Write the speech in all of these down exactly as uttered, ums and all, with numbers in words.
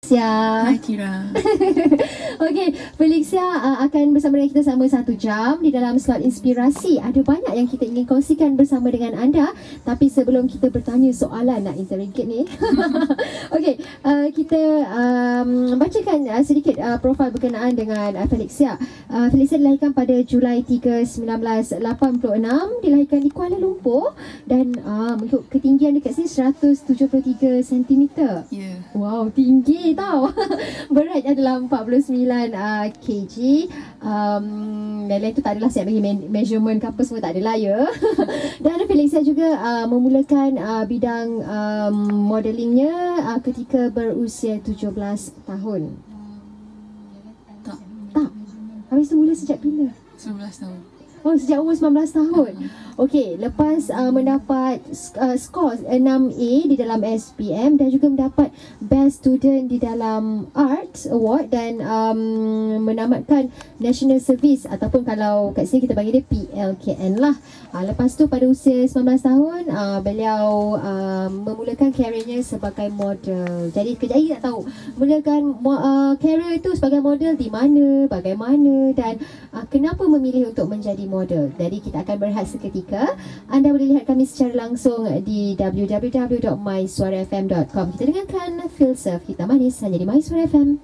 Felixia. Hai Kira. Okey, Felixia uh, akan bersama dengan kita selama satu jam di dalam slot inspirasi. Ada banyak yang kita ingin kongsikan bersama dengan anda. Tapi sebelum kita bertanya soalan, nak interrogate ni. Okey, uh, kita um, bacakan uh, sedikit uh, profil berkenaan dengan uh, Felixia. Uh, Felixia dilahirkan pada Julai tiga, sembilan belas lapan puluh enam. Dilahirkan di Kuala Lumpur. Dan uh, untuk ketinggian dekat sini seratus tujuh puluh tiga sentimeter. Ya. Yeah. Wow, tinggi tau. Berat adalah empat puluh sembilan uh, kilogram. Um, dan lain tu tak adalah siap bagi measurement ke apa semua, tak adalah ya. Dan Felixia juga uh, memulakan uh, bidang um, modelingnya uh, ketika berusia tujuh belas tahun. Tak. Tak. Habis tu mula sejak bila? sembilan belas tahun. Oh, sejak umur sembilan belas tahun. Okey, lepas uh, mendapat uh, skor enam A di dalam S P M dan juga mendapat Best Student di dalam Arts Award dan um, menamatkan National Service ataupun kalau kat sini kita panggil dia P L K N lah. Uh, lepas tu pada usia sembilan belas tahun, uh, beliau uh, memulakan karirnya sebagai model. Jadi kejap lagi nak tahu mulakan uh, karir itu sebagai model di mana, bagaimana dan uh, kenapa memilih untuk menjadi model. Jadi kita akan berehat seketika. Anda boleh lihat kami secara langsung di w w w dot my suara f m dot com. Kita dengarkan Feel Surf Kita Manis hanya di My Suara F M.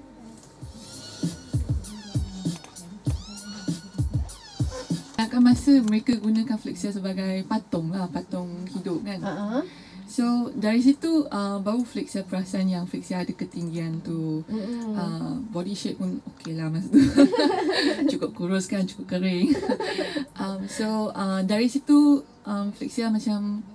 Akan masa mereka gunakan Felixia sebagai patung lah, patung hidup kan. Uh-huh. So dari situ uh, baru Felixia perasan yang Felixia ada ketinggian tu. Mm-hmm. uh, Body shape pun okey lah masa tu. Cukup kurus kan, cukup kering. um, So uh, dari situ um, Felixia macam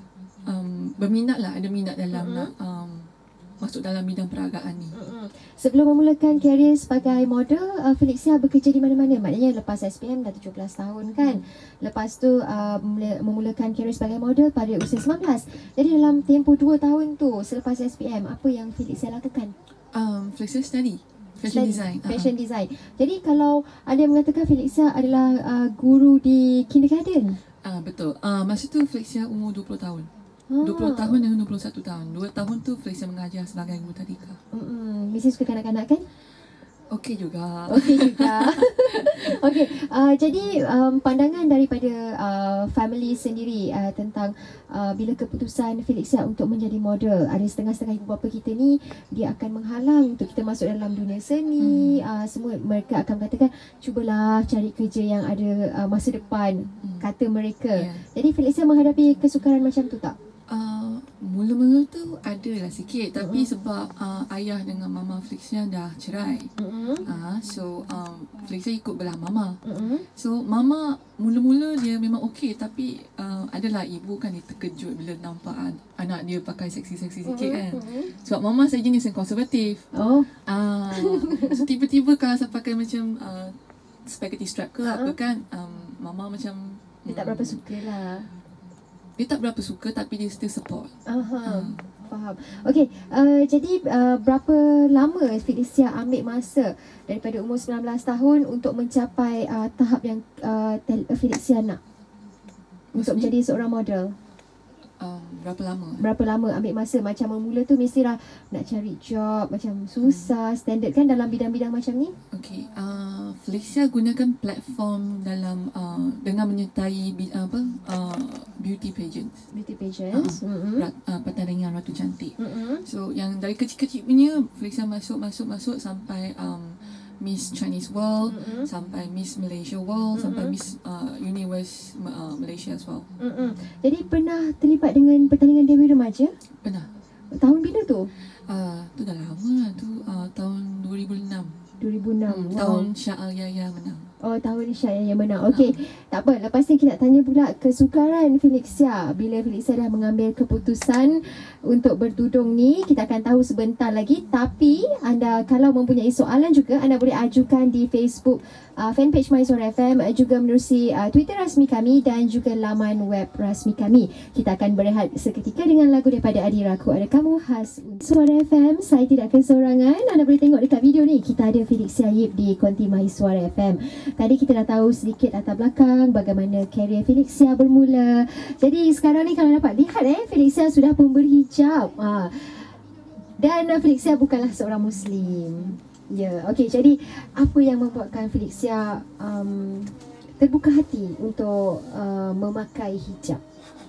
um, berminat lah, ada minat dalam mm-hmm. um, masuk dalam bidang peragaan ni. Mm-hmm. Sebelum memulakan karier sebagai model, uh, Felixia bekerja di mana-mana. Maknanya lepas S P M dah tujuh belas tahun kan. Lepas tu uh, memulakan karier sebagai model pada usia sembilan belas. Jadi dalam tempoh dua tahun tu selepas S P M, apa yang Felixia lakukan? Um, Felixia study fashion study, design. Fashion uh-huh. design. Jadi kalau ada yang mengatakan Felixia adalah uh, guru di kindergarten. Ah uh, betul. Uh, masa tu Felixia umur dua puluh tahun. dua puluh tahun dengan dua puluh satu tahun. dua tahun tu Felixia mengajar sebagai guru tadika. Hmm, mesti suka kanak-kanak kan? Okey juga. Okey juga. Okey, uh, jadi um, pandangan daripada uh, family sendiri uh, tentang uh, bila keputusan Felixia untuk menjadi model. Ada setengah-setengah ibu bapa kita ni dia akan menghalang untuk kita masuk dalam dunia seni. Hmm. Uh, semua mereka akan katakan cubalah cari kerja yang ada uh, masa depan, hmm. kata mereka. Yeah. Jadi Felixia menghadapi kesukaran macam tu tak? Uh, mula-mula tu adalah sikit, tapi mm-hmm. sebab uh, ayah dengan mama Felixia dah cerai. Mm-hmm. uh, So um, Felixia ikut belah mama. Mm-hmm. So mama mula-mula dia memang okey, tapi uh, adalah ibu kan dia terkejut bila nampak anak dia pakai seksi-seksi sikit kan. Mm-hmm. Sebab mama saya jenis yang konservatif. Oh. uh, So tiba-tiba kalau saya pakai macam uh, spaghetti strap ke uh-huh. apa kan, um, mama macam dia tak berapa suka lah. Dia tak berapa suka tapi dia still support. Aha, uh. Faham. Okey, uh, jadi uh, berapa lama Felixia ambil masa daripada umur sembilan belas tahun untuk mencapai uh, tahap yang uh, Felixia nak? Untuk menjadi seorang model? Um, berapa lama? Berapa lama ambil masa? Macam memula tu mestilah nak cari job, macam susah, hmm. standard kan dalam bidang-bidang macam ni? Okey, uh, Felixia gunakan platform dalam uh, dengan menyertai uh, apa uh, beauty pageants. Beauty pageants. Uh, mm-hmm. rat, uh, pertandingan Ratu Cantik. Mm-hmm. So yang dari kecil-kecil punya Felixia masuk masuk masuk sampai um, Miss Chinese World, mm-hmm. sampai Miss Malaysia World, mm-hmm. sampai Miss uh, Universe uh, Malaysia as well. Mm-hmm. Jadi pernah terlibat dengan pertandingan Dewi Remaja? Pernah. Tahun bila tu? Uh, tu dah lama lah tu, uh, tahun dua ribu enam. dua ribu enam. Hmm, wow. Tahun Syah Al-Yahya menang. Oh, tahun Syah yang menang. Okey, uh. tak apa. Lepas ni kita nak tanya pula kesukaran Felixia. Bila Felixia dah mengambil keputusan untuk bertudung ni, kita akan tahu sebentar lagi. Tapi anda kalau mempunyai soalan juga, anda boleh ajukan di Facebook uh, fanpage My Suara F M, juga menerusi uh, Twitter rasmi kami dan juga laman web rasmi kami. Kita akan berehat seketika dengan lagu daripada Adiraku Ada Kamu khas Suara F M. Saya tidak kesorangan. Anda boleh tengok dekat video ni. Kita ada Felixia Yip di konti My Suara F M. Tadi kita dah tahu sedikit latar belakang bagaimana karier Felixia bermula. Jadi sekarang ni kalau dapat lihat eh, Felixia sudah pun berhijab. Ha. Dan uh, Felicia bukanlah seorang Muslim. Ya, yeah. Okey. Jadi apa yang membuatkan Felicia um, terbuka hati untuk uh, memakai hijab?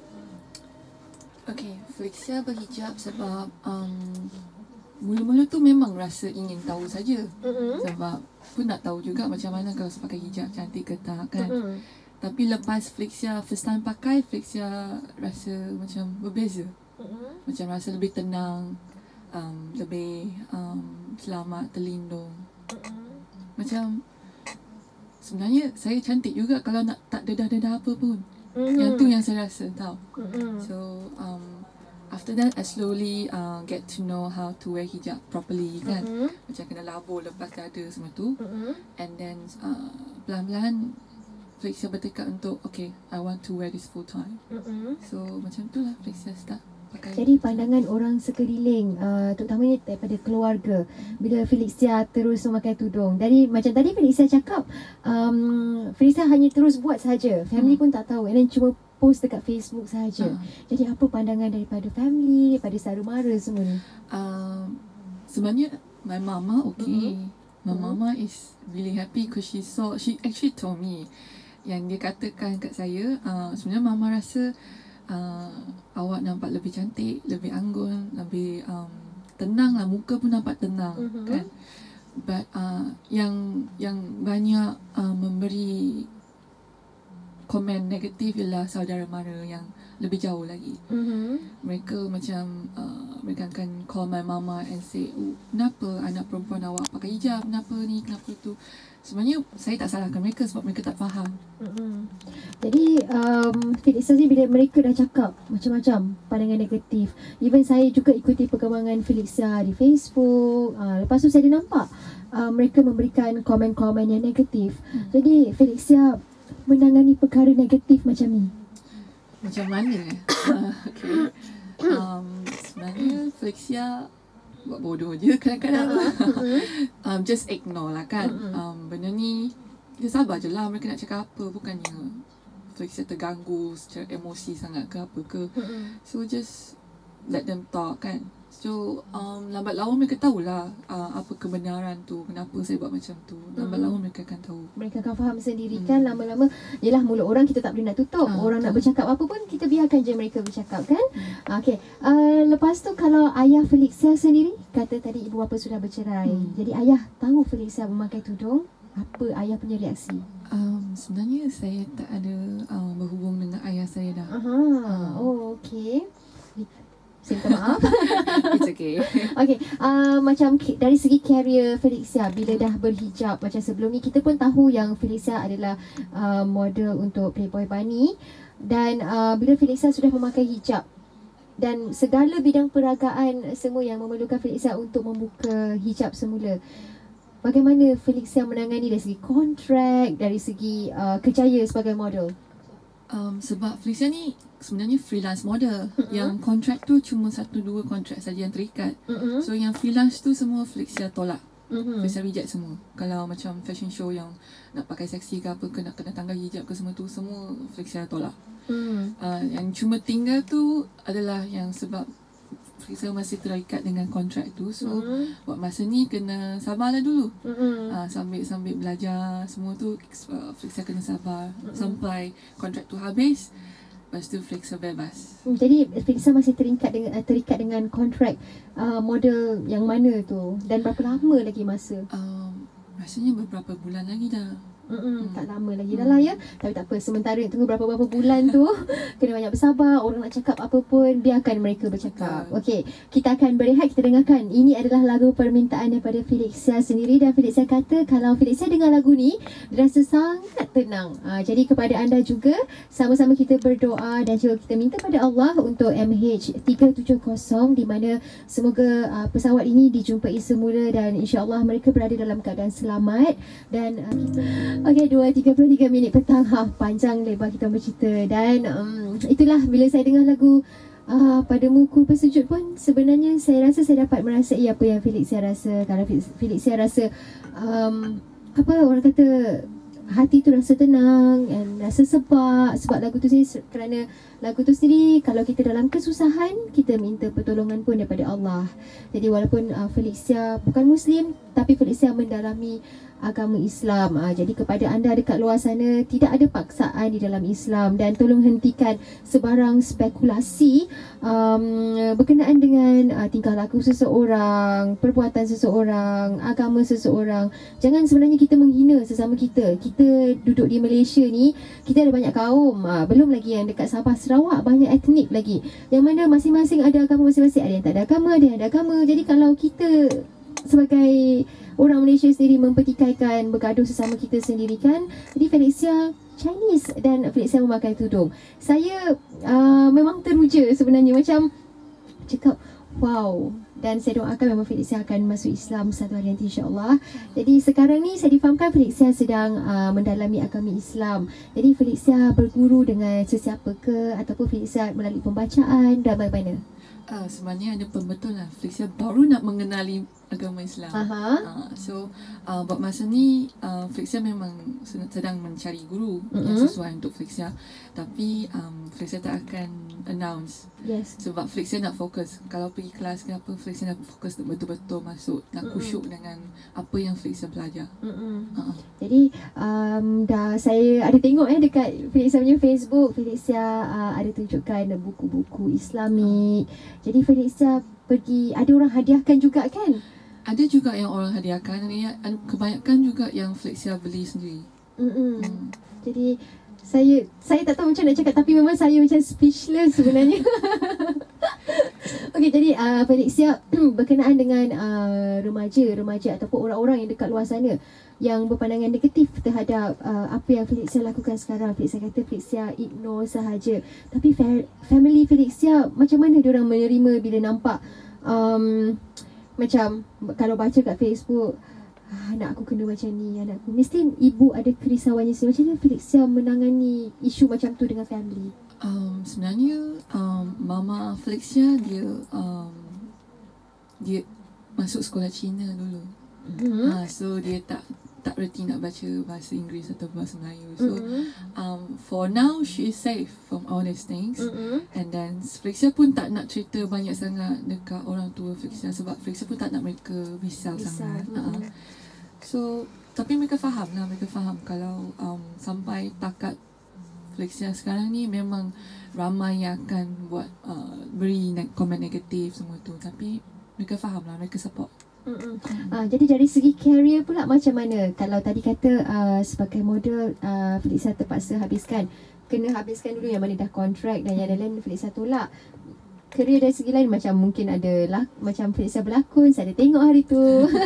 Okay, Felicia berhijab sebab um, mula-mula tu memang rasa ingin tahu saja. Mm-hmm. Sebab pun nak tahu juga macam mana kalau saya pakai hijab cantik ke tak kan. Mm-hmm. Tapi lepas Felicia first time pakai, Felicia rasa macam berbeza. Mm-hmm. Macam rasa lebih tenang, um, lebih um, selamat, terlindung. Mm-hmm. Macam sebenarnya saya cantik juga kalau nak tak dedah-dedah apa pun. Mm-hmm. Yang tu yang saya rasa tau. Mm-hmm. So um, after that I slowly uh, get to know how to wear hijab properly kan. Mm-hmm. Macam kena labur lepas dada semua tu. Mm-hmm. And then uh, pelan-pelan Felicia bertekad untuk okay, I want to wear this full time. Mm-hmm. So macam tu lah Felicia start pakai. Jadi pandangan orang sekeliling, uh, terutamanya daripada keluarga, bila Felicia terus memakai tudung. Dari macam tadi Felicia cakap, um, Felicia hanya terus buat saja. Family hmm. pun tak tahu. And then cuma post dekat Facebook saja. Uh. Jadi apa pandangan daripada family, daripada saudara mara semua ni? Uh, sebenarnya my mama okay. Mm-hmm. My mm-hmm. mama is really happy because she saw, she actually told me yang dia katakan kat saya, uh, sebenarnya mama rasa Uh, awak nampak lebih cantik, lebih anggun, lebih um, tenang lah, muka pun nampak tenang. Mm-hmm. Kan. But uh, yang yang banyak uh, memberi komen negatif ialah saudara mara yang lebih jauh lagi. Mm-hmm. Mereka macam uh, mereka akan call my mama and say, oh, kenapa anak perempuan awak pakai hijab, kenapa ni, kenapa tu. Sebenarnya saya tak salahkan mereka sebab mereka tak faham. Mm-hmm. Jadi um, Felicia ni bila mereka dah cakap macam-macam pandangan negatif, even saya juga ikuti perkembangan Felicia di Facebook. uh, Lepas tu saya dah nampak uh, mereka memberikan komen-komen yang negatif. Mm. Jadi Felicia menangani perkara negatif macam ni macam mana? uh, okay. um, Sebenarnya Felicia buat bodoh je kadang-kadang. um, Just ignore lah kan. um, Benda ni kita sabar je lah. Mereka nak cakap apa, bukannya Felicia terganggu secara emosi sangat ke apa ke. So just let them talk kan. So um, lambat laun mereka tahulah uh, apa kebenaran tu, kenapa saya buat macam tu. Lambat laun mereka akan tahu. Mereka akan faham sendiri kan. Hmm. Lama-lama yelah, mulut orang kita tak boleh nak tutup. ha, Orang tak. nak bercakap apa pun kita biarkan je mereka bercakap kan. hmm. Okay, uh, lepas tu kalau ayah Felicia sendiri, kata tadi ibu bapa sudah bercerai. hmm. Jadi ayah tahu Felicia memakai tudung, apa ayah punya reaksi? Um, sebenarnya saya tak ada uh, berhubung dengan ayah saya dah. Aha. uh. Oh okay. Saya minta maaf. It's okay. Okay, uh, macam dari segi career Felicia bila dah berhijab, macam sebelum ni kita pun tahu yang Felicia adalah uh, model untuk Playboy Bunny. Dan uh, bila Felicia sudah memakai hijab dan segala bidang peragaan semua yang memerlukan Felicia untuk membuka hijab semula, bagaimana Felicia menangani dari segi kontrak, dari segi uh, kerjaya sebagai model? Um, sebab Felicia ni sebenarnya freelance model. Mm-hmm. Yang kontrak tu cuma satu dua kontrak saja yang terikat. Mm-hmm. So yang freelance tu semua Felicia tolak. Mm-hmm. Felicia reject semua. Kalau macam fashion show yang nak pakai seksi ke apa ke, nak kena tanggal hijab ke semua tu, semua Felicia tolak. Mm. Uh, yang cuma tinggal tu adalah yang sebab Felicia masih terikat dengan kontrak tu. So mm-hmm. buat masa ni kena sabarlah dulu. Mm-hmm. uh, Sambil-sambil belajar semua tu, uh, Felicia kena sabar. Mm-hmm. Sampai kontrak tu habis, lepas tu Felicia bebas. Hmm, jadi Felicia masih terikat dengan terikat dengan kontrak uh, model yang mana tu? Dan berapa lama lagi masa? Um, rasanya beberapa bulan lagi dah. Mm-mm, tak lama lagi dah lah ya. Tapi tak apa, sementara tunggu berapa-berapa bulan tu kena banyak bersabar. Orang nak cakap apa pun, biarkan mereka bercakap. Okey, kita akan berehat, kita dengarkan. Ini adalah lagu permintaan daripada Felicia sendiri. Dan Felicia kata kalau Felicia dengar lagu ni, dia rasa sangat tenang. ha, Jadi kepada anda juga, sama-sama kita berdoa dan juga kita minta pada Allah untuk M H tiga tujuh kosong, di mana semoga uh, pesawat ini dijumpai semula dan insya-Allah mereka berada dalam keadaan selamat. Dan uh, kita okey, dua tiga puluh tiga minit petang. Ha, panjang lebar kita bercerita. Dan um, itulah bila saya dengar lagu uh, Padamu Ku Bersujud pun, sebenarnya saya rasa saya dapat merasai apa yang Felicia rasa. Kalau Felicia rasa um, apa orang kata, hati tu rasa tenang dan rasa sebab. Sebab lagu tu sendiri, kerana lagu tu sendiri kalau kita dalam kesusahan, kita minta pertolongan pun daripada Allah. Jadi walaupun uh, Felicia bukan Muslim, tapi Felicia mendalami agama Islam. Uh, jadi kepada anda dekat luar sana, tidak ada paksaan di dalam Islam, dan tolong hentikan sebarang spekulasi um, berkenaan dengan uh, tingkah laku seseorang, perbuatan seseorang, agama seseorang. Jangan sebenarnya kita menghina sesama kita. Kita duduk di Malaysia ni, kita ada banyak kaum, uh, belum lagi yang dekat Sabah, Sarawak banyak etnik lagi, yang mana masing-masing ada agama masing-masing. Ada yang tak ada agama, ada yang ada agama. Jadi kalau kita sebagai orang Malaysia sendiri mempertikaikan, bergaduh sesama kita sendiri kan. Jadi Felicia Chinese dan Felicia memakai tudung. Saya uh, memang teruja sebenarnya, macam cakap wow. Dan saya doakan memang Felicia akan masuk Islam satu hari nanti, insyaAllah. Jadi sekarang ni saya difahamkan Felicia sedang uh, mendalami agama Islam. Jadi Felicia berguru dengan sesiapa ke, ataupun Felicia melalui pembacaan dan bagaimana? Uh, sebenarnya ada pembetul lah. Felicia baru nak mengenali agama Islam. Aha. Uh, so uh, buat masa ni uh, Felicia memang sedang mencari guru mm-hmm. yang sesuai untuk Felicia. Tapi um, Felicia tak akan announce. Yes. Sebab Felicia nak fokus. Kalau pergi kelas ke apa, Felicia nak fokus betul-betul masuk, nak mm-hmm. khusyuk dengan apa yang Felicia belajar. Mm-hmm. Uh-huh. Jadi um, dah saya ada tengok eh dekat Felicia punya Facebook, Felicia uh, ada tunjukkan buku-buku Islamik. Uh. Jadi Felicia pergi, ada orang hadiahkan juga kan? Ada juga yang orang hadiahkan, kebanyakan juga yang Felicia beli sendiri. Mm-hmm. Mm. Jadi saya saya tak tahu macam nak cakap, tapi memang saya macam speechless sebenarnya. Okey, jadi uh, Felicia berkenaan dengan uh, remaja-remaja ataupun orang-orang yang dekat luar sana yang berpandangan negatif terhadap uh, apa yang Felicia lakukan sekarang. Felicia kata Felicia ignore sahaja. Tapi fa- family Felicia macam mana diorang menerima bila nampak um, macam kalau baca kat Facebook, ah, anak aku kena macam ni, anak aku. Mesti ibu ada kerisauannya sendiri. Macam mana Felicia menangani isu macam tu dengan family? Um, sebenarnya um, mama Felicia dia um, dia masuk sekolah Cina dulu. Mm-hmm. Ha, so dia tak tak reti nak baca bahasa Inggeris atau bahasa Melayu. So mm-hmm. um, for now she is safe from all these things. Mm-hmm. And then Felicia pun tak nak cerita banyak sangat dekat orang tua Felicia, sebab Felicia pun tak nak mereka risau sangat. Mm-hmm. Ha. So tapi mereka faham lah, mereka faham kalau um, sampai takat Felicia sekarang ni memang ramai yang akan buat uh, beri ne- komen negatif semua tu, tapi mereka faham lah, mereka support. Mm-mm. Uh, jadi dari segi career pula macam mana? Kalau tadi kata uh, sebagai model uh, Felicia terpaksa habiskan, kena habiskan dulu yang mana dah kontrak, dan yang lain Felicia tolak. Career dari segi lain macam mungkin ada lah, macam Felicia berlakon, saya ada tengok hari tu.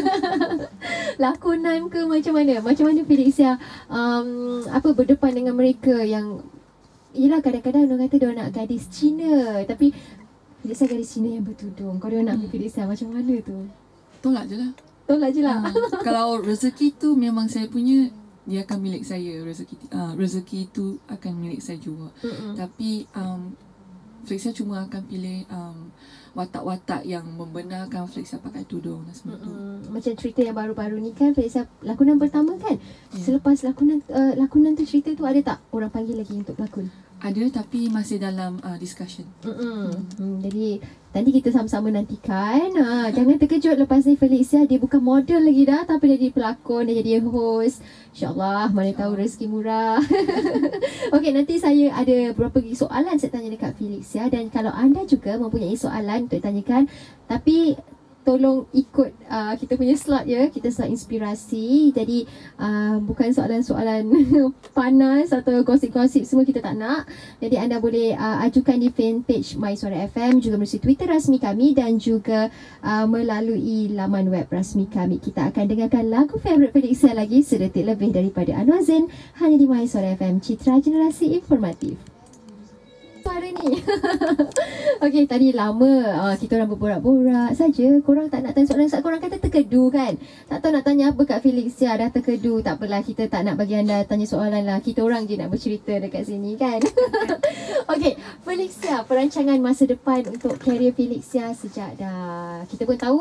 Lakonan ke macam mana? Macam mana Felicia um, apa berdepan dengan mereka yang, yelah kadang-kadang orang kata dia nak gadis Cina, tapi Felicia gadis Cina yang bertudung. Kalau dia nak ambil Felicia macam mana tu? Tolak je lah. Tolak je lah. Uh, kalau rezeki tu memang saya punya, dia akan milik saya. Rezeki uh, rezeki tu akan milik saya juga. Mm-mm. Tapi um, Felicia cuma akan pilih um, watak-watak yang membenarkan Felicia pakai tudung dan semua tu. Macam cerita yang baru-baru ni kan, Felicia lakonan pertama kan? Yeah. Selepas lakonan uh, lakonan tu, cerita tu ada tak orang panggil lagi untuk lakon? Ada, tapi masih dalam uh, discussion. Mm. Hmm, jadi nanti kita sama-sama nantikan. Ha, jangan terkejut lepas ni Felicia dia bukan model lagi dah, tapi dia jadi pelakon, dia jadi host. InsyaAllah, mana tahu rezeki murah. Okey, nanti saya ada beberapa soalan saya tanya dekat Felicia, dan kalau anda juga mempunyai soalan untuk tanyakan, tapi tolong ikut uh, kita punya slot ya, kita slot inspirasi. Jadi uh, bukan soalan-soalan panas atau gosip-gosip semua, kita tak nak. Jadi anda boleh uh, ajukan di fanpage My Suara F M, juga melalui Twitter rasmi kami, dan juga uh, melalui laman web rasmi kami. Kita akan dengarkan lagu favourite Felicia lagi sedetik lebih daripada Anwar Zain, hanya di My Suara F M, Citra Generasi Informatif. Suara ni. Okey, tadi lama uh, kita orang berborak-borak saja. Korang tak nak tanya soalan, korang kata terkedu kan? Tak tahu nak tanya apa kat Felicia, dah terkedu. Tak apalah, kita tak nak bagi anda tanya soalan lah. Kita orang je nak bercerita dekat sini kan? Okey, Felicia, perancangan masa depan untuk karier Felicia sejak dah, kita pun tahu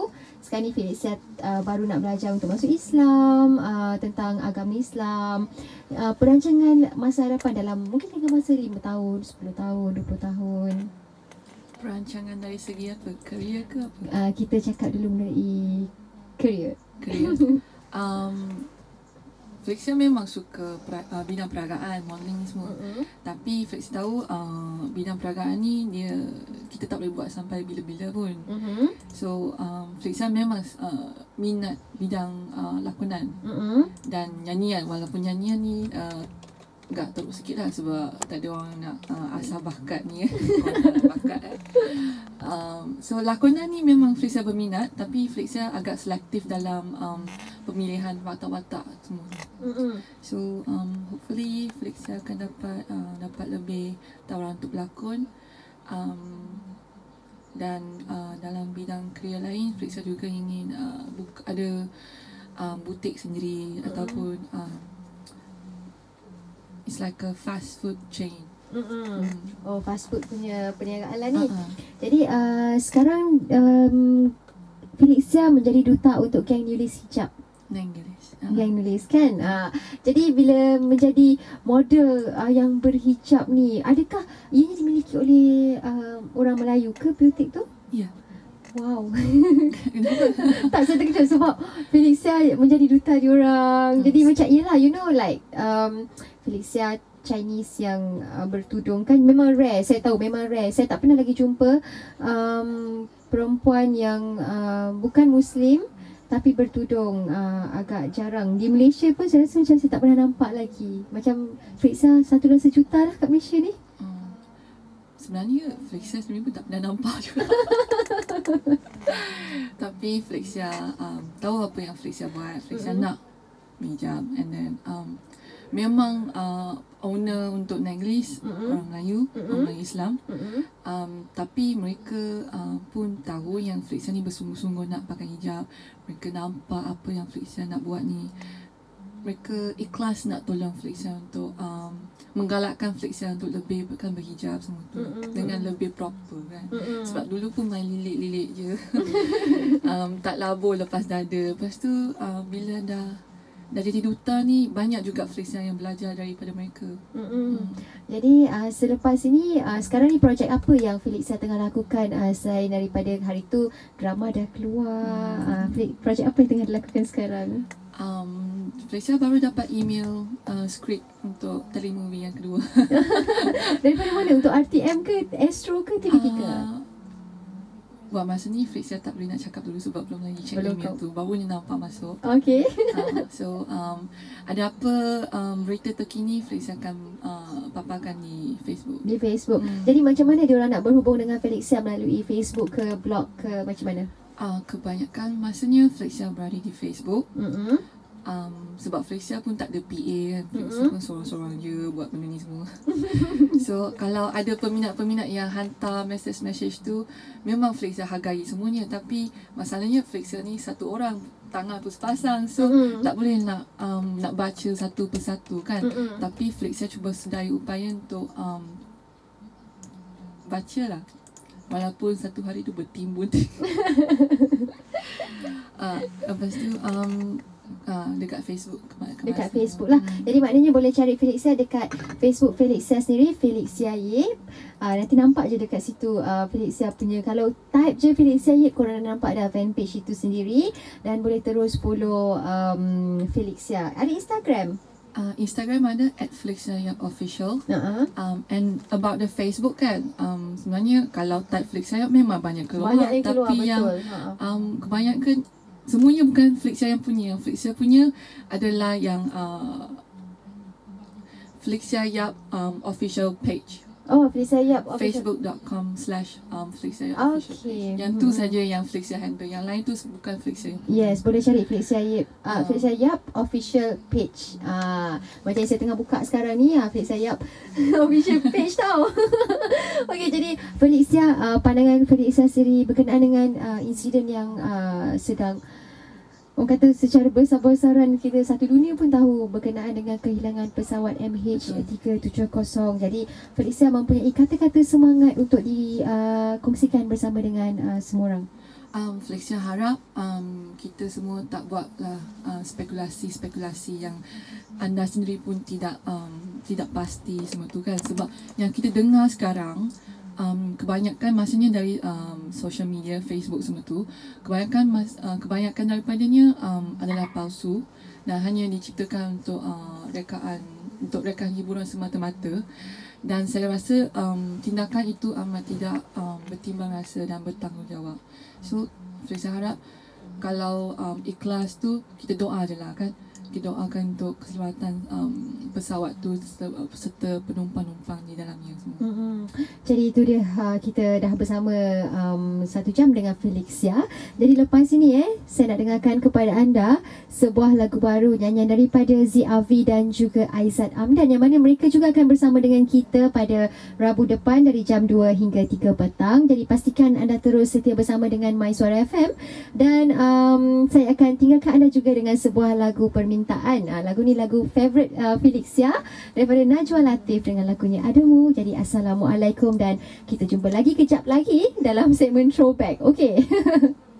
sekarang ni Felicia uh, baru nak belajar untuk masuk Islam, uh, tentang agama Islam, uh, perancangan masa hadapan dalam mungkin dengan masa lima tahun, sepuluh tahun, dua puluh tahun. Perancangan dari segi apa? Career ke apa? Uh, kita cakap dulu mengenai career. Career. um, Felicia memang suka pra, uh, bidang peragaan, modeling semua. Mm-hmm. Tapi Felicia tahu uh, bidang peragaan ni dia kita tak boleh buat sampai bila-bila pun. Mm-hmm. So um, Felicia memang uh, minat bidang uh, lakonan mm-hmm. dan nyanyian. Walaupun nyanyian ni uh, agak teruk sikit lah sebab tak ada orang nak uh, asal bakat ni. Orang nak bakat eh. Um, so lakonan ni memang Felicia berminat, tapi Felicia agak selektif dalam um, pemilihan watak-watak semua. Mm-hmm. So um, hopefully Felicia akan dapat uh, dapat lebih tawaran untuk berlakon. Um, dan uh, dalam bidang kerja lain Felicia juga ingin uh, buka, ada um, butik sendiri mm-hmm. ataupun um, it's like a fast food chain. Mm-mm. Mm. Oh, fast food punya perniagaan lah ni. Uh-huh. Jadi uh, sekarang um, Felicia menjadi duta untuk geng nulis hijab. Geng nulis. Uh-huh. Geng nulis kan. Uh, jadi bila menjadi model uh, yang berhijab ni, adakah ianya dimiliki oleh uh, orang Melayu ke butik tu? Ya. Yeah. Wow. Tak, saya terkejut sebab Felicia menjadi duta diorang. Jadi macam yelah, you know like um, Felicia Chinese yang uh, bertudung kan memang rare. Saya tahu memang rare. Saya tak pernah lagi jumpa um, perempuan yang uh, bukan Muslim tapi bertudung. Uh, agak jarang. Di Malaysia pun saya rasa macam saya tak pernah nampak lagi. Macam Felicia satu dalam sejuta lah kat Malaysia ni. Hmm. Sebenarnya Felicia sebenarnya pun tak pernah nampak juga. Tapi Felicia um, tahu apa yang Felicia buat. Felicia mm-hmm. nak hijab and then um, memang uh, owner untuk Neglis mm-hmm. orang Melayu, mm-hmm. orang Melayu Islam. Mm-hmm. Um, tapi mereka uh, pun tahu yang Felicia ni bersungguh-sungguh nak pakai hijab. Mereka nampak apa yang Felicia nak buat ni. Mereka ikhlas nak tolong Felicia untuk um, menggalakkan Felicia untuk lebih kan berhijab semua tu mm-hmm. dengan lebih proper kan. Mm-hmm. Sebab dulu pun main lilik-lilik je. um, tak labur lepas dada. Lepas tu uh, bila dah dah jadi duta ni banyak juga Felicia yang belajar daripada mereka. Mm-hmm. Hmm. Jadi uh, selepas ini uh, sekarang ni projek apa yang Felicia tengah lakukan uh, selain daripada hari tu drama dah keluar. Hmm. Uh, projek apa yang tengah dilakukan sekarang? Um, Felicia baru dapat email uh, skrip untuk telemovie yang kedua. Daripada mana? Untuk R T M ke Astro ke T V tiga? Uh, Buat masa ni Felicia tak boleh nak cakap dulu sebab belum lagi check belum email kau. tu. Baru ni nampak masuk. Okay. uh, so um, ada apa um, berita terkini Felicia akan uh, paparkan di Facebook. Di Facebook. Hmm. Jadi macam mana diorang nak berhubung dengan Felicia melalui Facebook ke blog ke macam mana? Uh, kebanyakan masanya Felicia berada di Facebook. Mm-hmm. Um, sebab Felicia pun tak ada P A kan. Felicia mm-hmm. pun sorang-sorang je buat benda ni semua. So kalau ada peminat-peminat yang hantar message-message tu, memang Felicia hargai semuanya. Tapi masalahnya Felicia ni satu orang, tangan pun sepasang. So mm-hmm. tak boleh nak um, nak baca satu persatu kan. Mm-hmm. Tapi Felicia cuba sedaya upaya untuk um, baca lah. Walaupun satu hari tu bertimbun. uh, lepas tu um, Uh, dekat Facebook kema- dekat Facebook lah. Hmm. Jadi maknanya boleh cari Felicia dekat Facebook Felicia sendiri, Felicia Yip. Uh, nanti nampak je dekat situ uh, Felicia punya. Kalau type je Felicia Yip, korang nampak dah fanpage itu sendiri. Dan boleh terus follow um, Felicia. Ada Instagram? Uh, Instagram ada at Felicia Yip Official. Uh-huh. um, And about the Facebook kan, um, sebenarnya kalau type Felicia Yip memang banyak keluar. Banyak yang keluar, tapi betul. yang um, kebanyakan semuanya bukan Felicia yang punya. Yang Felicia punya adalah yang uh, Felicia Yip um, official page. Oh, Felicia Yip Facebook dot com slash um, Felicia Yip official okay. page. Yang tu hmm. saja yang Felicia handle. Yang lain tu bukan Felicia. Yes, boleh cari Felicia Yip uh, uh. Felicia Yip official page. uh, Macam yang saya tengah buka sekarang ni, uh, Felicia Yip official page tau. Okay, jadi Felicia, uh, pandangan Felicia sendiri berkenaan dengan uh, insiden yang uh, sedang, orang kata secara besar-besaran kita satu dunia pun tahu berkenaan dengan kehilangan pesawat M H tiga tujuh kosong. Jadi Felicia mempunyai kata-kata semangat untuk dikongsikan uh, bersama dengan uh, semua orang. Um, Felixia harap um, kita semua tak buatlah uh, spekulasi-spekulasi yang anda sendiri pun tidak um, tidak pasti semua tu kan. Sebab yang kita dengar sekarang um, kebanyakan maksudnya dari um, social media, Facebook semua tu, kebanyakan mas, uh, kebanyakan daripadanya um, adalah palsu dan hanya diciptakan untuk uh, rekaan untuk rekaan hiburan semata-mata. Dan saya rasa um, tindakan itu amat tidak um, bertimbang rasa dan bertanggungjawab. So, saya harap kalau um, ikhlas tu, kita doa je lah kan. Kita doakan untuk keselamatan um, pesawat tu serta, serta penumpang-numpang di dalamnya semua. Mm-hmm. Jadi itu dia, uh, kita dah bersama um, satu jam dengan Felixia. Jadi lepas ini eh, saya nak dengarkan kepada anda sebuah lagu baru nyanyian daripada Z R V dan juga Aizat Amdan, yang mana mereka juga akan bersama dengan kita pada Rabu depan dari jam dua hingga tiga petang. Jadi pastikan anda terus setia bersama dengan My Suara F M. Dan um, saya akan tinggalkan anda juga dengan sebuah lagu permintaan. Uh, lagu ni lagu favourite uh, Felixia daripada Najwa Latif dengan lagunya Adamu. Jadi Assalamualaikum dan kita jumpa lagi kejap lagi dalam segmen Throwback. Okey.